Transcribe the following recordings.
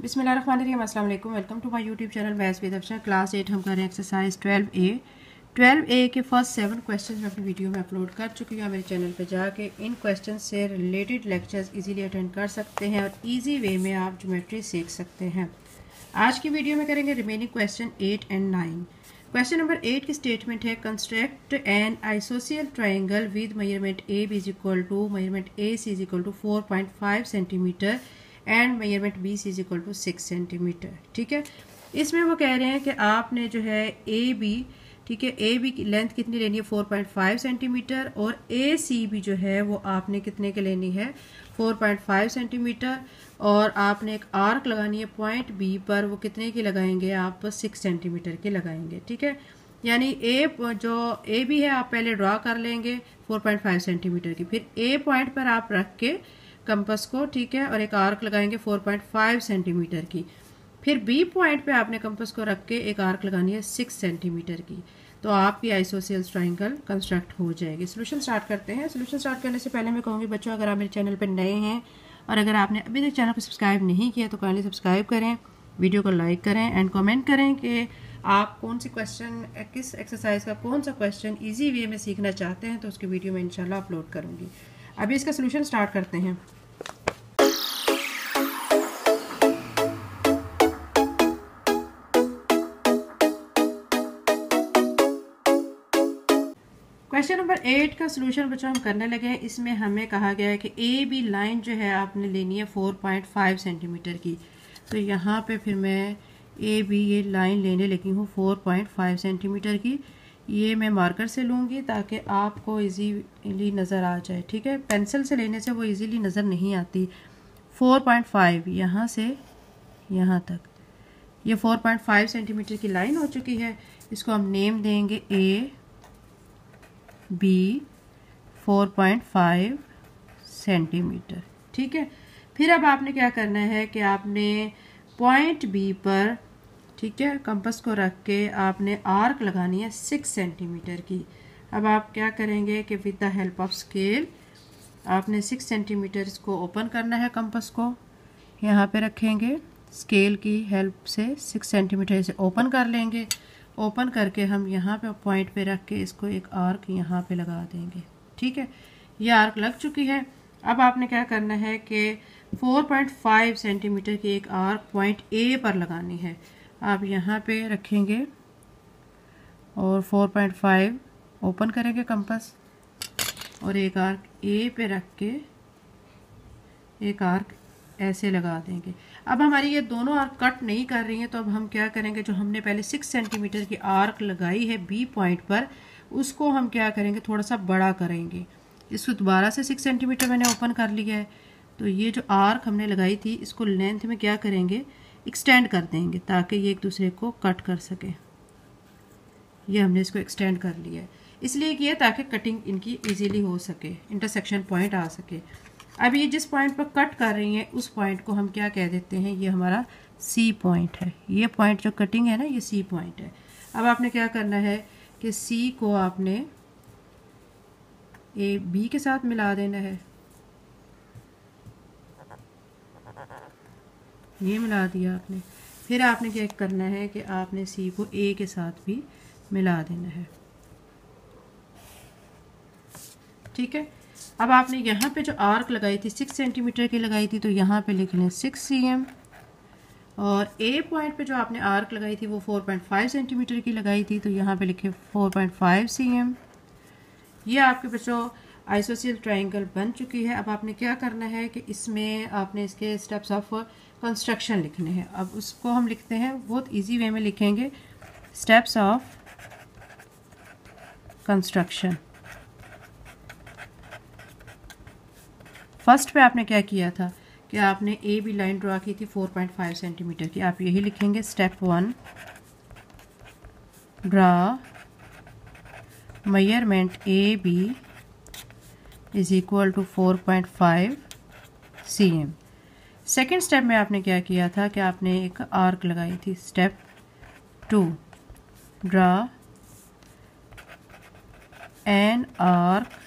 बिस्मिल्लाहिर्रहमानिर्रहीम, अस्सलाम वालेकुम। Welcome to my YouTube channel maths with Afsha. Class 8 हम कर रहे हैं एक्सरसाइज 12A के फर्स्ट 7 क्वेश्चंस मैं अपनी वीडियो में अपलोड कर चुकी हूँ। मेरे चैनल पे जाके इन क्वेश्चन से रिलेटेड लेक्चर्स इजीली अटेंड कर सकते हैं और इजी वे में आप ज्योमेट्री सीख सकते हैं। आज की वीडियो में करेंगे remaining question 8 and 9। Question number 8 की स्टेटमेंट है, construct an isosceles triangle with measurement A B is equal to measurement A C is equal to 4.5 centimetre and measurement B C is equal to 6 centimetre. ठीक है, इसमें वो कह रहे हैं कि आपने जो है ए बी, ठीक है, ए बी की लेंथ कितनी लेनी है 4.5 सेंटीमीटर और ए सी भी जो है वो आपने कितने के लेनी है 4.5 सेंटीमीटर और आपने एक आर्क लगानी है पॉइंट बी पर, वो कितने की लगाएंगे आप 6 सेंटीमीटर की लगाएंगे। ठीक है, यानी जो ए बी है आप पहले ड्रा कर लेंगे 4.5 सेंटीमीटर की, फिर ए पॉइंट पर आप रख के कंपास को, ठीक है, और एक आर्क लगाएंगे 4.5 सेंटीमीटर की, फिर बी पॉइंट पे आपने कंपास को रख के एक आर्क लगानी है 6 सेंटीमीटर की, तो आपकी आइसोसेल्स ट्राइंगल कंस्ट्रक्ट हो जाएगी। सोल्यूशन स्टार्ट करते हैं। सोल्यूशन स्टार्ट करने से पहले मैं कहूँगी बच्चों, अगर आप मेरे चैनल पर नए हैं और अगर आपने अभी तक चैनल को सब्सक्राइब नहीं किया तो काइंडली सब्सक्राइब करें, वीडियो को लाइक करें एंड कमेंट करें कि आप कौन सी क्वेश्चन, किस एक्सरसाइज का कौन सा क्वेश्चन ईजी वे में सीखना चाहते हैं, तो उसकी वीडियो मैं इंशाल्लाह अपलोड करूँगी। अभी इसका सोल्यूशन स्टार्ट करते हैं। क्वेश्चन नंबर 8 का सोल्यूशन बच्चों हम करने लगे हैं। इसमें हमें कहा गया है कि ए बी लाइन जो है आपने लेनी है 4.5 सेंटीमीटर की, तो यहाँ पे फिर मैं ए बी ये लाइन लेने लगी हूँ 4.5 सेंटीमीटर की। ये मैं मार्कर से लूँगी ताकि आपको इजीली नज़र आ जाए। ठीक है, पेंसिल से लेने से वो इजीली नज़र नहीं आती। 4.5 यहाँ से यहाँ तक, ये 4.5 सेंटीमीटर की लाइन हो चुकी है। इसको हम नेम देंगे ए बी 4.5 सेंटीमीटर। ठीक है, फिर अब आपने क्या करना है कि आपने पॉइंट बी पर, ठीक है, कंपास को रख के आपने आर्क लगानी है 6 सेंटीमीटर की। अब आप क्या करेंगे कि with the help of scale आपने 6 सेंटीमीटर इसको ओपन करना है, कंपास को यहाँ पे रखेंगे, स्केल की हेल्प से 6 सेंटीमीटर से ओपन कर लेंगे। ओपन करके हम यहाँ पे पॉइंट पे रख के इसको एक आर्क यहाँ पे लगा देंगे। ठीक है, ये आर्क लग चुकी है। अब आपने क्या करना है कि 4.5 सेंटीमीटर की एक आर्क पॉइंट ए पर लगानी है। आप यहाँ पे रखेंगे और 4.5 ओपन करेंगे कंपास और एक आर्क ए पे रख के एक आर्क ऐसे लगा देंगे। अब हमारी ये दोनों आर्क कट नहीं कर रही हैं, तो अब हम क्या करेंगे, जो हमने पहले 6 सेंटीमीटर की आर्क लगाई है बी पॉइंट पर, उसको हम क्या करेंगे, थोड़ा सा बड़ा करेंगे। इसको दोबारा से 6 सेंटीमीटर मैंने ओपन कर लिया है, तो ये जो आर्क हमने लगाई थी इसको लेंथ में क्या करेंगे, एक्सटेंड कर देंगे ताकि ये एक दूसरे को कट कर सके। ये हमने इसको एक्सटेंड कर लिया है, इसलिए किया ताकि कटिंग इनकी ईजीली हो सके, इंटरसेक्शन पॉइंट आ सके। अब ये जिस पॉइंट पर कट कर रही हैं उस पॉइंट को हम क्या कह देते हैं, ये हमारा सी पॉइंट है। ये पॉइंट जो कटिंग है ना, ये सी पॉइंट है। अब आपने क्या करना है कि सी को आपने ए बी के साथ मिला देना है, ये मिला दिया आपने। फिर आपने क्या करना है कि आपने सी को ए के साथ भी मिला देना है। ठीक है, अब आपने यहाँ पे जो आर्क लगाई थी 6 सेंटीमीटर की लगाई थी, तो यहाँ पे लिख लें 6 cm और ए पॉइंट पे जो आपने आर्क लगाई थी वो 4.5 सेंटीमीटर की लगाई थी, तो यहाँ पे लिखे 4.5 cm। ये आपके बच्चों आइसोसेल ट्राइंगल बन चुकी है। अब आपने क्या करना है कि इसमें आपने इसके स्टेप्स ऑफ कंस्ट्रक्शन लिखने हैं। अब उसको हम लिखते हैं, बहुत ईजी वे में लिखेंगे, स्टेप्स ऑफ कंस्ट्रक्शन। फर्स्ट पे आपने क्या किया था कि आपने ए बी लाइन ड्रा की थी 4.5 सेंटीमीटर की। आप यही लिखेंगे, step 1 draw measurement A B is equal to 4.5 cm। Second step में आपने क्या किया था कि आपने एक आर्क लगाई थी। Step 2 draw an arc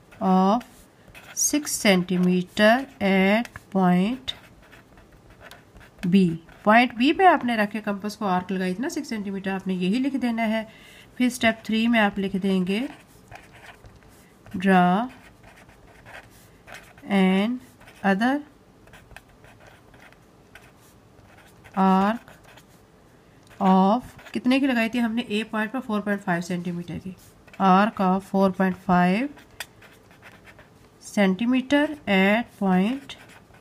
of 6 centimetre at point B, point B पे आपने रख के कंपास को आर्क लगाई थी ना 6 सेंटीमीटर, आपने यही लिख देना है। फिर स्टेप 3 में आप लिख देंगे draw another arc of, कितने की लगाई थी हमने, ए पॉइंट पर 4.5 सेंटीमीटर की, arc of 4.5 centimetre at point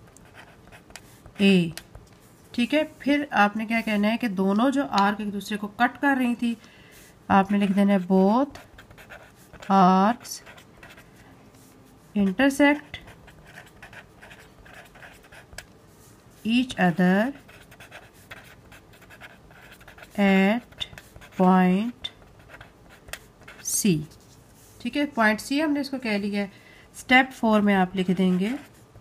A. ठीक है, फिर आपने क्या कहना है कि दोनों जो आर्क एक दूसरे को कट कर रही थी, आपने लिख देना है both arcs intersect each other at point C. ठीक है, पॉइंट सी हमने इसको कह लिया है। स्टेप 4 में आप लिख देंगे,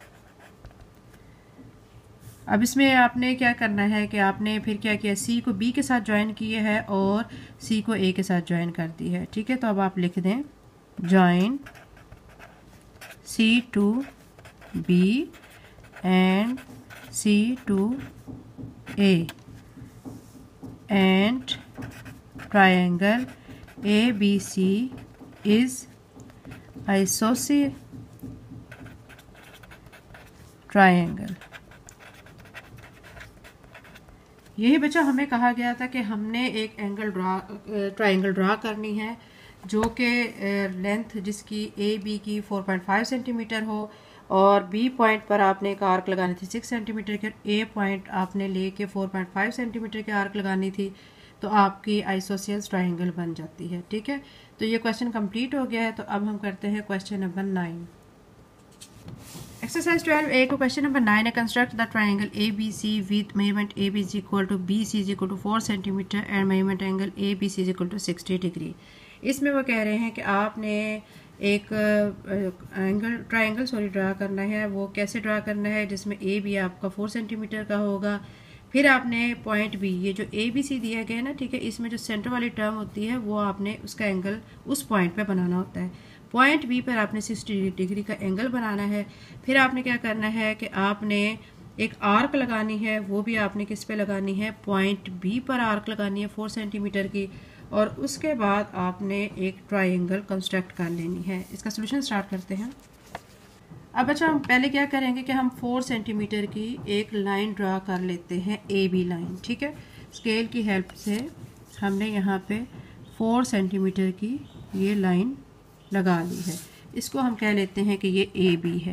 अब इसमें आपने क्या करना है कि आपने फिर क्या किया, सी को बी के साथ ज्वाइन किए है और सी को ए के साथ ज्वाइन कर दी है। ठीक है, तो अब आप लिख दें join C to B and C to A and triangle ABC is isosceles triangle। यही बच्चा हमें कहा गया था कि हमने एक ट्रायंगल ड्रा करनी है जो कि लेंथ जिसकी AB की 4.5 सेंटीमीटर हो और B पॉइंट पर आपने एक आर्क लगानी थी 6 सेंटीमीटर की, A पॉइंट आपने लेके 4.5 सेंटीमीटर की आर्क लगानी थी, तो आपकी आइसोसेल्स ट्रायंगल बन जाती है। ठीक है, तो ये क्वेश्चन कंप्लीट हो गया है। तो अब हम करते हैं क्वेश्चन नंबर 9। एक्सरसाइज 12A को क्वेश्चन नंबर 9 है, construct the triangle ABC with measurement AB is equal to BC is equal to 4 centimetre and measurement angle ABC is equal to 60 degree. इसमें वो कह रहे हैं कि आपने एक ट्रायंगल ड्रा करना है। वो कैसे ड्रा करना है, जिसमें AB आपका 4 सेंटीमीटर का होगा। फिर आपने पॉइंट बी, ये जो ABC दिया गया है ना, ठीक है, इसमें जो सेंटर वाली टर्म होती है वो आपने उसका एंगल उस पॉइंट पे बनाना होता है। पॉइंट बी पर आपने 60 डिग्री का एंगल बनाना है। फिर आपने क्या करना है कि आपने एक आर्क लगानी है, वो भी आपने किस पे लगानी है, पॉइंट बी पर आर्क लगानी है 4 सेंटीमीटर की, और उसके बाद आपने एक ट्रायंगल कंस्ट्रक्ट कर लेनी है। इसका सोल्यूशन स्टार्ट करते हैं। अब अच्छा, हम पहले क्या करेंगे कि हम 4 सेंटीमीटर की एक लाइन ड्रा कर लेते हैं, AB लाइन। ठीक है, स्केल की हेल्प से हमने यहाँ पे 4 सेंटीमीटर की ये लाइन लगा ली है। इसको हम कह लेते हैं कि ये AB है,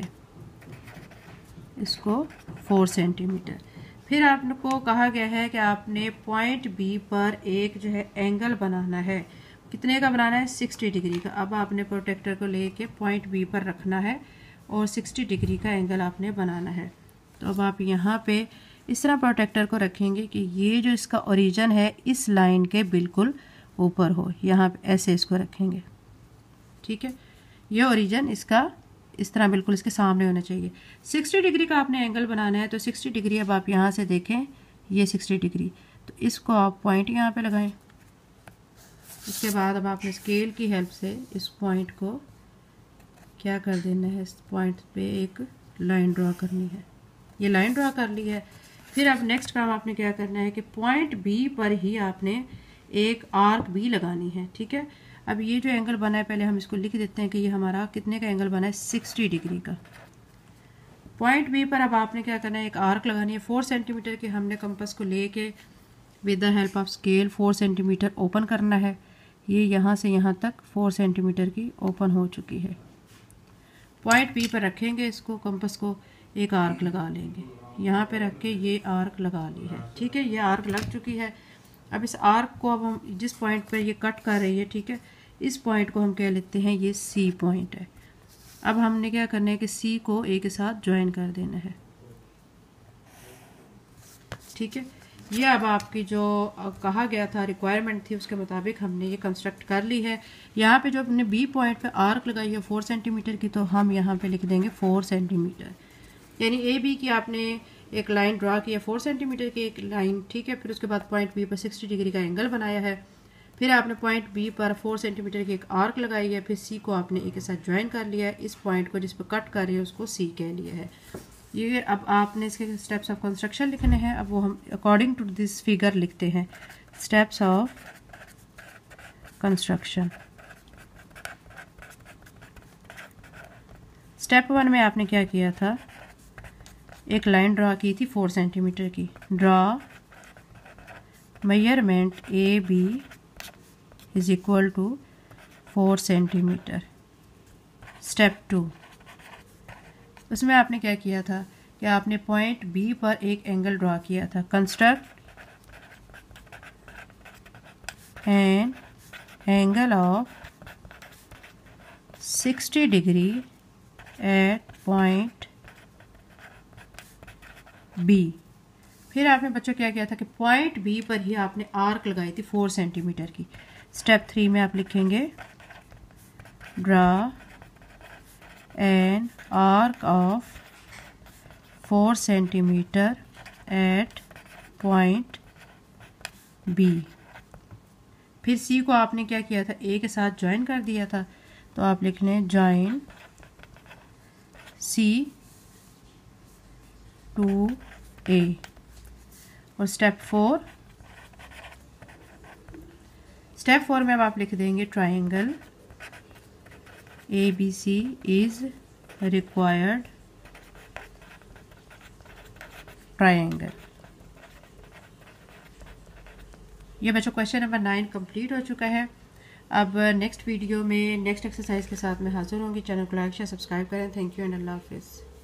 इसको 4 सेंटीमीटर। फिर आपको कहा गया है कि आपने पॉइंट B पर एक जो है एंगल बनाना है। कितने का बनाना है, 60 डिग्री का। अब आपने प्रोटेक्टर को लेके पॉइंट B पर रखना है और 60 डिग्री का एंगल आपने बनाना है। तो अब आप यहाँ पे इस तरह प्रोटेक्टर को रखेंगे कि ये जो इसका ओरिजिन है इस लाइन के बिल्कुल ऊपर हो। यहाँ पे ऐसे इसको रखेंगे। ठीक है, ये ओरिजिन इसका इस तरह बिल्कुल इसके सामने होना चाहिए। 60 डिग्री का आपने एंगल बनाना है, तो 60 डिग्री अब आप यहाँ से देखें, ये 60 डिग्री, तो इसको आप पॉइंट यहाँ पे लगाएं। उसके बाद अब आपने स्केल की हेल्प से इस पॉइंट को क्या कर देना है, इस पॉइंट पे एक लाइन ड्रा करनी है। ये लाइन ड्रा कर ली है। फिर अब नेक्स्ट काम आपने क्या करना है कि पॉइंट बी पर ही आपने एक आर्क भी लगानी है। ठीक है, अब ये जो एंगल बना है, पहले हम इसको लिख देते हैं कि ये हमारा कितने का एंगल बना है, 60 डिग्री का। पॉइंट बी पर अब आपने क्या करना है, एक आर्क लगानी है 4 सेंटीमीटर की। हमने कंपास को लेके with the help of scale 4 centimetre open करना है। ये यहाँ से यहाँ तक 4 सेंटीमीटर की ओपन हो चुकी है। पॉइंट बी पर रखेंगे इसको, कंपास को, एक आर्क लगा लेंगे। यहाँ पे रख के ये आर्क लगा ली है। ठीक है, ये आर्क लग चुकी है। अब इस आर्क को अब हम जिस पॉइंट पर ये कट कर रही है, ठीक है, इस पॉइंट को हम कह लेते हैं ये सी पॉइंट है। अब हमने क्या करना है कि सी को ए के साथ ज्वाइन कर देना है। ठीक है, ये अब आपकी जो कहा गया था रिक्वायरमेंट थी उसके मुताबिक हमने ये कंस्ट्रक्ट कर ली है। यहाँ पे जो हमने बी पॉइंट पे आर्क लगाई है 4 सेंटीमीटर की, तो हम यहाँ पे लिख देंगे 4 सेंटीमीटर। यानी ए बी की आपने एक लाइन ड्रा की है 4 सेंटीमीटर की एक लाइन। ठीक है, फिर उसके बाद पॉइंट बी पर 60 डिग्री का एंगल बनाया है। फिर आपने पॉइंट बी पर 4 सेंटीमीटर की एक आर्क लगाई है। फिर सी को आपने ए के साथ ज्वाइन कर लिया है। इस पॉइंट को जिस पर कट कर रही है उसको सी कह लिया है। ये अब आपने इसके स्टेप्स ऑफ कंस्ट्रक्शन लिखने हैं। अब वो हम अकॉर्डिंग टू दिस फिगर लिखते हैं, स्टेप्स ऑफ कंस्ट्रक्शन। स्टेप 1 में आपने क्या किया था, एक लाइन ड्रा की थी 4 सेंटीमीटर की। Draw measurement A B is equal to 4 centimetre. Step 2, उसमें आपने क्या किया था कि आपने पॉइंट बी पर एक एंगल ड्रा किया था। Construct an angle of 60 degree at point B. फिर आपने बच्चों क्या किया था कि पॉइंट बी पर ही आपने आर्क लगाई थी 4 सेंटीमीटर की। स्टेप 3 में आप लिखेंगे draw an arc of 4 centimetre at point B. फिर सी को आपने क्या किया था, ए के साथ ज्वाइन कर दिया था, तो आप लिख लें ज्वाइन सी टू ए। और स्टेप 4 में अब आप लिख देंगे triangle ABC is required triangle. ये बच्चों क्वेश्चन नंबर 9 कंप्लीट हो चुका है। अब नेक्स्ट वीडियो में नेक्स्ट एक्सरसाइज के साथ मैं हाजिर होंगी। चैनल को लाइक शेयर सब्सक्राइब करें। थैंक यू एंड अल्लाह हाफिज़।